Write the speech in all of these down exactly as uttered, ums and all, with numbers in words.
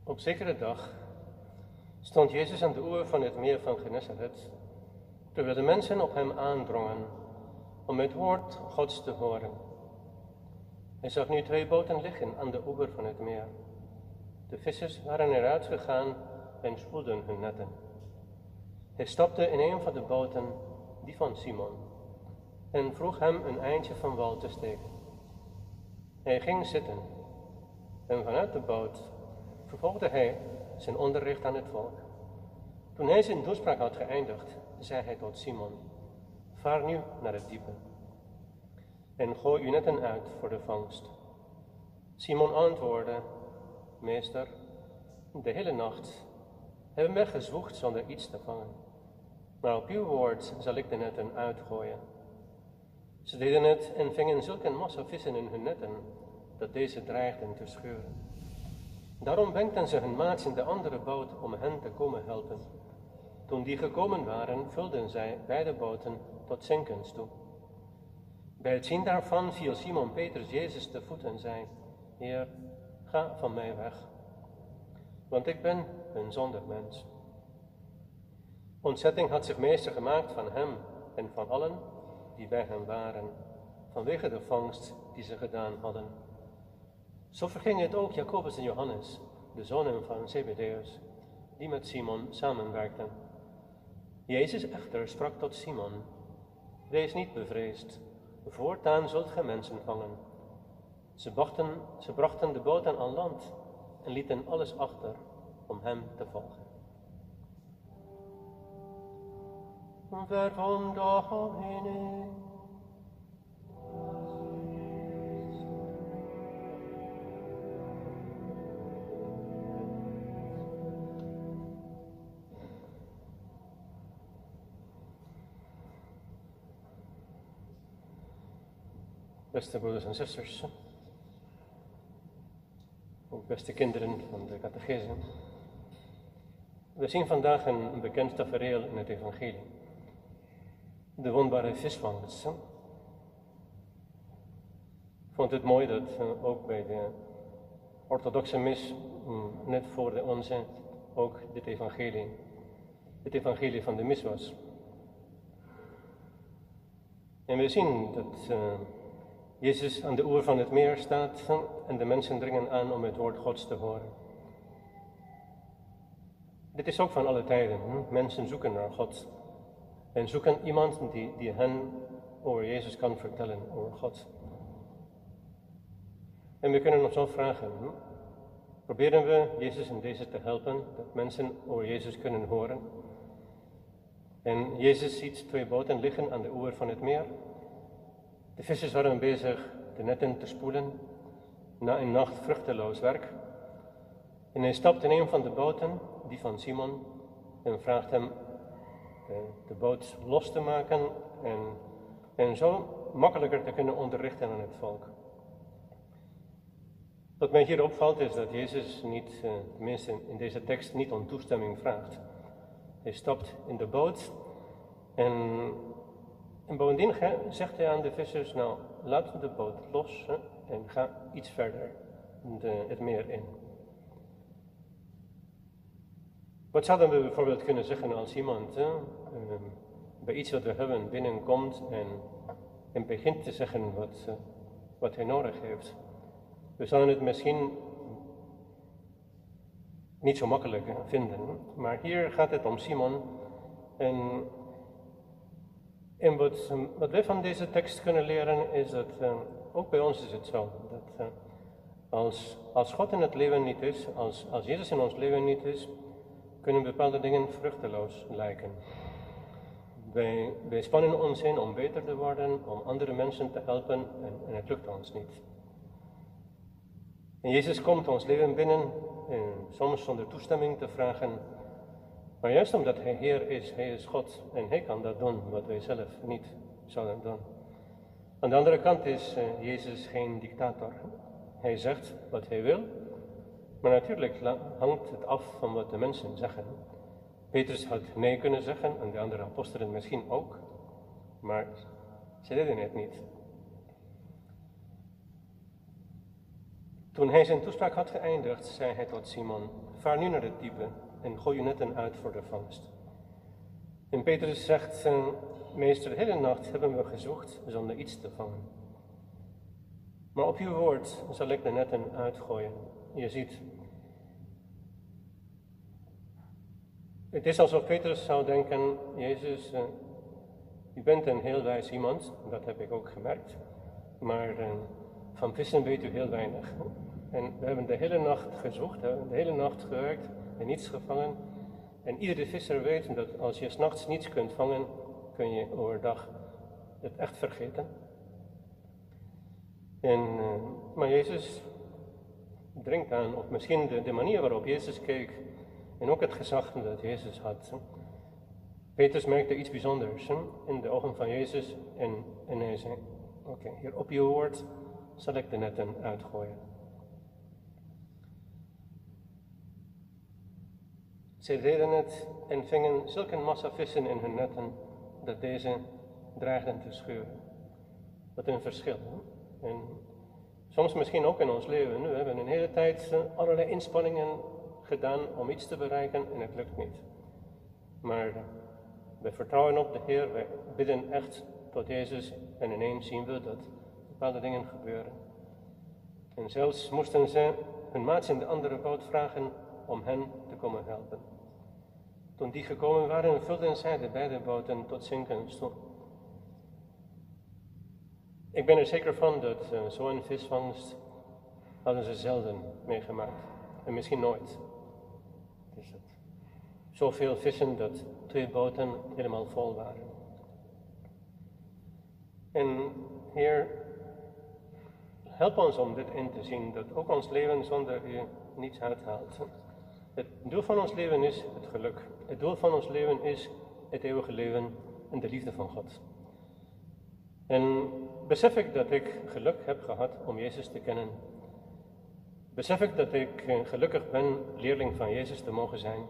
Op zekere dag stond Jezus aan de oever van het meer van Genesaret, terwijl de mensen op hem aandrongen om het woord Gods te horen. Hij zag nu twee boten liggen aan de oever van het meer. De vissers waren eruit gegaan en spoelden hun netten. Hij stapte in een van de boten, die van Simon, en vroeg hem een eindje van wal te steken. Hij ging zitten en vanuit de boot vervolgde hij zijn onderricht aan het volk. Toen hij zijn toespraak had geëindigd, zei hij tot Simon: vaar nu naar het diepe en gooi uw netten uit voor de vangst. Simon antwoordde: meester, de hele nacht hebben wij gezwoegd zonder iets te vangen, maar op uw woord zal ik de netten uitgooien. Ze deden het en vingen zulke een massa vissen in hun netten, dat deze dreigden te scheuren. Daarom wenkten ze hun maats in de andere boot om hen te komen helpen. Toen die gekomen waren, vulden zij beide boten tot zinkens toe. Bij het zien daarvan viel Simon Petrus Jezus te voet en zei: Heer, ga van mij weg, want ik ben een zondig mens. Ontzetting had zich meester gemaakt van hem en van allen die bij hem waren, vanwege de vangst die ze gedaan hadden. Zo verging het ook Jacobus en Johannes, de zonen van Zebedeus, die met Simon samenwerkten. Jezus echter sprak tot Simon: wees niet bevreesd, voortaan zult gij mensen vangen. Ze brachten, ze brachten de boot aan land en lieten alles achter om hem te volgen. Verbond Domini. Beste broeders en zusters, ook beste kinderen van de catechese. We zien vandaag een bekend tafereel in het evangelie. De wonderbare visvangst. Ik vond het mooi dat uh, ook bij de orthodoxe mis, um, net voor de onze, ook dit evangelie, het evangelie van de mis was. En we zien dat uh, Jezus aan de oever van het meer staat en de mensen dringen aan om het woord Gods te horen. Dit is ook van alle tijden. Hm? Mensen zoeken naar God en zoeken iemand die, die hen over Jezus kan vertellen, over God. En we kunnen ons zo vragen, hm? proberen we Jezus in deze te helpen, dat mensen over Jezus kunnen horen. En Jezus ziet twee boten liggen aan de oever van het meer. De vissers waren bezig de netten te spoelen, na een nacht vruchteloos werk. En hij stapt in een van de boten, die van Simon, en vraagt hem de, de boot los te maken en, en zo makkelijker te kunnen onderrichten aan het volk. Wat mij hier opvalt is dat Jezus niet, uh, tenminste in deze tekst, niet om toestemming vraagt. Hij stapt in de boot en, en bovendien zegt hij aan de vissers: nou, laat de boot los hè, en ga iets verder de, het meer in. Wat zouden we bijvoorbeeld kunnen zeggen als iemand hè, uh, bij iets wat we hebben binnenkomt en, en begint te zeggen wat, uh, wat hij nodig heeft? We zouden het misschien niet zo makkelijk vinden, maar hier gaat het om Simon. En, en wat, wat wij van deze tekst kunnen leren is dat, uh, ook bij ons is het zo, dat uh, als, als God in het leven niet is, als, als Jezus in ons leven niet is, kunnen bepaalde dingen vruchteloos lijken. Wij, wij spannen ons in om beter te worden, om andere mensen te helpen en, en het lukt ons niet. En Jezus komt ons leven binnen, en soms zonder toestemming te vragen, maar juist omdat Hij Heer is, Hij is God en Hij kan dat doen wat wij zelf niet zouden doen. Aan de andere kant is uh, Jezus geen dictator. Hij zegt wat Hij wil, maar natuurlijk hangt het af van wat de mensen zeggen. Petrus had nee kunnen zeggen en de andere apostelen misschien ook, maar ze deden het niet. Toen hij zijn toespraak had geëindigd, zei hij tot Simon, vaar nu naar het diepe en gooi je netten uit voor de vangst. En Petrus zegt, meester, de hele nacht hebben we gezocht zonder iets te vangen. Maar op uw woord zal ik de netten uitgooien. Je ziet, het is alsof Petrus zou denken, Jezus, uh, u bent een heel wijs iemand, dat heb ik ook gemerkt, maar uh, van vissen weet u heel weinig. En we hebben de hele nacht gezocht, de hele nacht gewerkt en niets gevangen. En iedere visser weet dat als je 's nachts niets kunt vangen, kun je overdag het echt vergeten. En, uh, maar Jezus dringt aan op misschien de, de manier waarop Jezus keek en ook het gezag dat Jezus had. Petrus merkte iets bijzonders in de ogen van Jezus en, en hij zei, oké, okay, hier op uw woord zal ik de netten uitgooien. Zij deden het en vingen zulke massa vissen in hun netten dat deze dreigden te scheuren. Wat een verschil. Hè? En soms misschien ook in ons leven. We hebben een hele tijd allerlei inspanningen gedaan om iets te bereiken en het lukt niet. Maar we vertrouwen op de Heer, wij bidden echt tot Jezus en ineens zien we dat bepaalde dingen gebeuren. En zelfs moesten ze hun maats in de andere boot vragen om hen te komen helpen. Toen die gekomen waren, vulden zij de beide boten tot zinken toe. Ik ben er zeker van dat uh, zo'n visvangst hadden ze zelden meegemaakt. En misschien nooit. Dus het, zoveel vissen dat twee boten helemaal vol waren. En Heer, help ons om dit in te zien, dat ook ons leven zonder U niets uithaalt. Het doel van ons leven is het geluk. Het doel van ons leven is het eeuwige leven en de liefde van God. En besef ik dat ik geluk heb gehad om Jezus te kennen. Besef ik dat ik gelukkig ben leerling van Jezus te mogen zijn.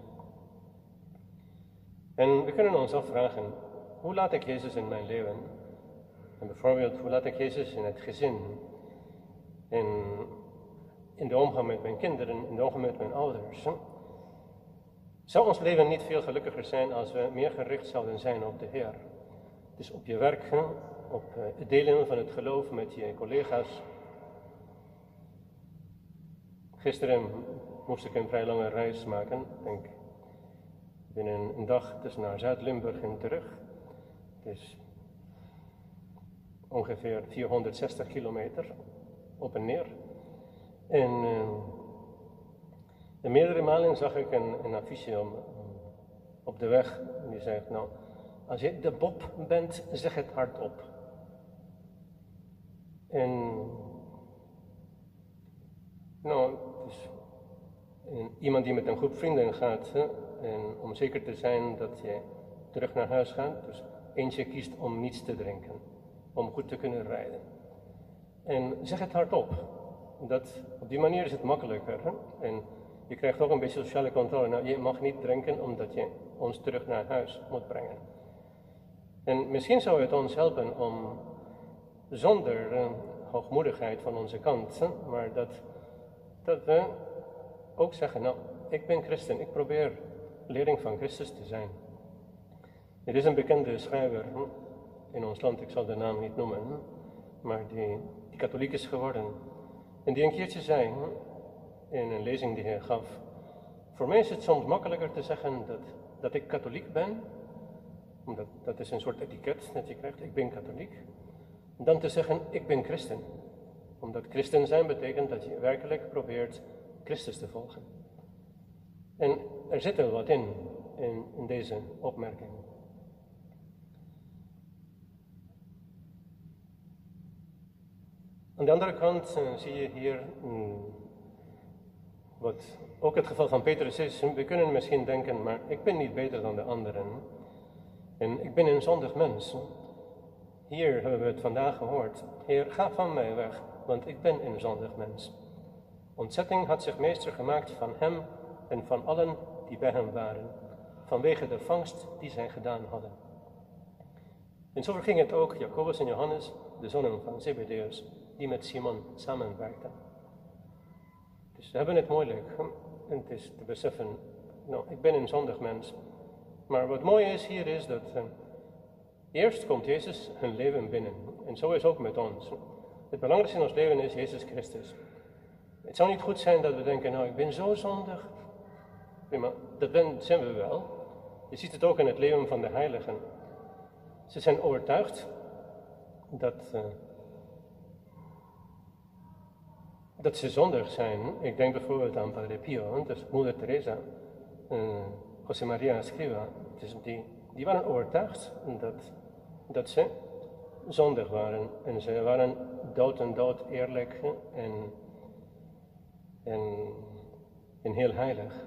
En we kunnen ons afvragen, hoe laat ik Jezus in mijn leven? En bijvoorbeeld, hoe laat ik Jezus in het gezin? In, in de omgang met mijn kinderen, in de omgang met mijn ouders. Zou ons leven niet veel gelukkiger zijn als we meer gericht zouden zijn op de Heer? Dus op je werk, op het delen van het geloof met je collega's. Gisteren moest ik een vrij lange reis maken, denk binnen een dag tussen naar Zuid-Limburg en terug. Dus ongeveer vierhonderdzestig kilometer op en neer. En, uh, en meerdere malen zag ik een, een affiche om, op de weg. En die zei, nou, als je de Bob bent, zeg het hardop. En nou, dus en iemand die met een groep vrienden gaat, hè, en om zeker te zijn dat je terug naar huis gaat, dus eentje kiest om niets te drinken, om goed te kunnen rijden. En zeg het hardop. Dat, op die manier is het makkelijker. Hè? En je krijgt ook een beetje sociale controle. Nou, je mag niet drinken omdat je ons terug naar huis moet brengen. En misschien zou het ons helpen om zonder uh, hoogmoedigheid van onze kant, hè, maar dat, dat we ook zeggen, nou, ik ben christen, ik probeer leerling van Christus te zijn. Er is een bekende schrijver hè, in ons land, ik zal de naam niet noemen, hè, maar die, die katholiek is geworden. En die een keertje zei, hè, in een lezing die hij gaf, voor mij is het soms makkelijker te zeggen dat, dat ik katholiek ben, omdat dat is een soort etiket dat je krijgt, ik ben katholiek, dan te zeggen, ik ben christen. Omdat christen zijn betekent dat je werkelijk probeert Christus te volgen. En er zit er wat in, in, in deze opmerking. Aan de andere kant uh, zie je hier, mm, wat ook het geval van Petrus is, we kunnen misschien denken, maar ik ben niet beter dan de anderen. En ik ben een zondig mens. Hier hebben we het vandaag gehoord. Heer, ga van mij weg, want ik ben een zondig mens. Ontzetting had zich meester gemaakt van hem en van allen die bij hem waren, vanwege de vangst die zij gedaan hadden. En zo ging het ook Jacobus en Johannes, de zonen van Zebedeus, die met Simon samenwerkten. Dus we hebben het moeilijk. En het is te beseffen, nou, ik ben een zondig mens. Maar wat mooi is hier is dat uh, eerst komt Jezus hun leven binnen. En zo is ook met ons. Het belangrijkste in ons leven is Jezus Christus. Het zou niet goed zijn dat we denken, nou ik ben zo zondig. Prima, dat ben, zijn we wel. Je ziet het ook in het leven van de heiligen. Ze zijn overtuigd dat, uh, dat ze zondig zijn. Ik denk bijvoorbeeld aan Padre Pio, dus moeder Teresa, uh, José María Escrivá. Dus die, die waren overtuigd dat, dat ze zondig waren. En ze waren dood en dood eerlijk en, en, en heel heilig.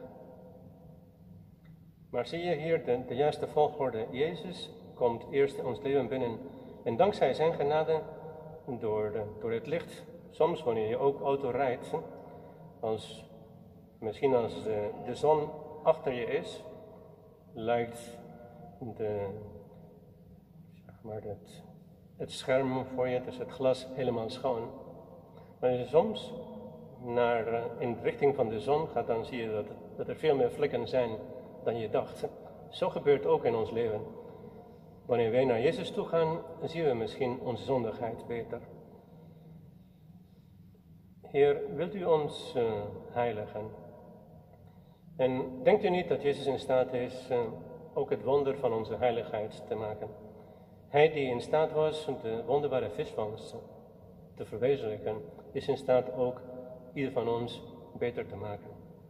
Maar zie je hier de, de juiste volgorde. Jezus komt eerst in ons leven binnen. En dankzij zijn genade, door, de, door het licht, soms wanneer je ook auto rijdt, als, misschien als de, de zon achter je is, lijkt de, zeg maar het, het scherm voor je, dus het glas, helemaal schoon. Maar als je soms naar, in de richting van de zon gaat, dan zie je dat, dat er veel meer vlekken zijn dan je dacht. Zo gebeurt ook in ons leven. Wanneer wij naar Jezus toe gaan, zien we misschien onze zondigheid beter. Heer, wilt u ons uh, heiligen? En denkt u niet dat Jezus in staat is uh, ook het wonder van onze heiligheid te maken? Hij die in staat was de wonderbare visvangst te verwezenlijken, is in staat ook ieder van ons beter te maken.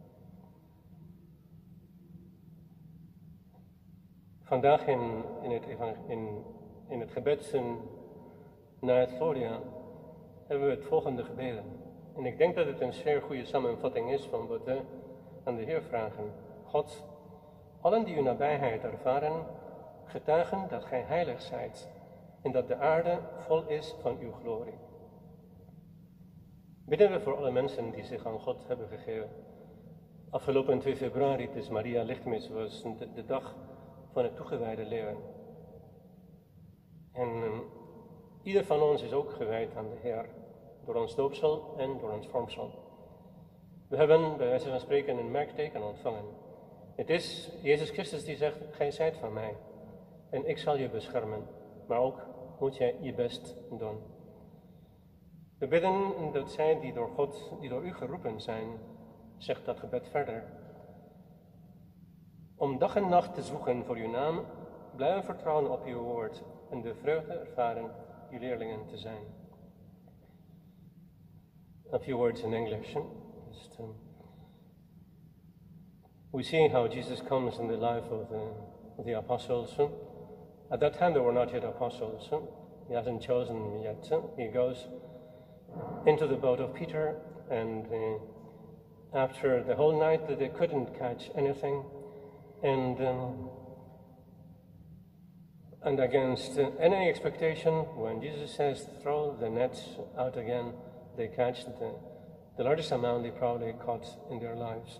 Vandaag in, in, het, in, in het gebed na het Gloria hebben we het volgende gebeden. En ik denk dat het een zeer goede samenvatting is van wat we aan de Heer vragen. God, allen die uw nabijheid ervaren, getuigen dat gij heilig zijt en dat de aarde vol is van uw glorie. Bidden we voor alle mensen die zich aan God hebben gegeven. Afgelopen twee februari, dus Maria Lichtmis, was de, de dag van het toegewijde leven. En um, ieder van ons is ook gewijd aan de Heer, door ons doopsel en door ons vormsel. We hebben, bij wijze van spreken, een merkteken ontvangen. Het is Jezus Christus die zegt, gij zijt van mij en ik zal je beschermen, maar ook moet jij je best doen. We bidden dat zij die door God, die door u geroepen zijn, zegt dat gebed verder, om dag en nacht te zoeken voor uw naam, blijven vertrouwen op uw woord en de vreugde ervaren uw leerlingen te zijn. A few words in English. Just, um, we see how Jesus comes in the life of the, of the apostles. At that time they were not yet apostles. He hasn't chosen them yet. He goes into the boat of Peter, and uh, after the whole night that they couldn't catch anything, and um, and against uh, any expectation, when Jesus says throw the nets out again, they catch the, the largest amount they probably caught in their lives.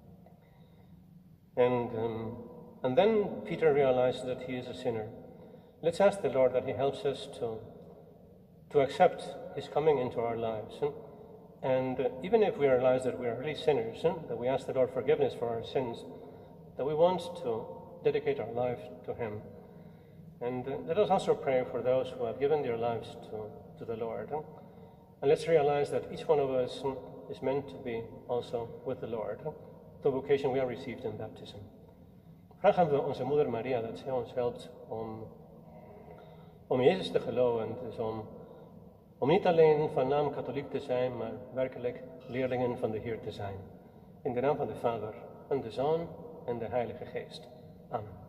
And um, and then Peter realized that he is a sinner. Let's ask the Lord that he helps us to to accept his coming into our lives. Huh? And uh, even if we realize that we are really sinners, huh? that we ask the Lord forgiveness for our sins, that we want to dedicate our life to him. And uh, let us also pray for those who have given their lives to, to the Lord. Huh? And let's realize that each one of us huh, is meant to be also with the Lord, huh? the vocation we have received in baptism. Vragen we onze moeder Maria dat zij ons helpt om, om Jezus te geloven, dus om Om niet alleen van naam katholiek te zijn, maar werkelijk leerlingen van de Heer te zijn. In de naam van de Vader, en de Zoon en de Heilige Geest. Amen.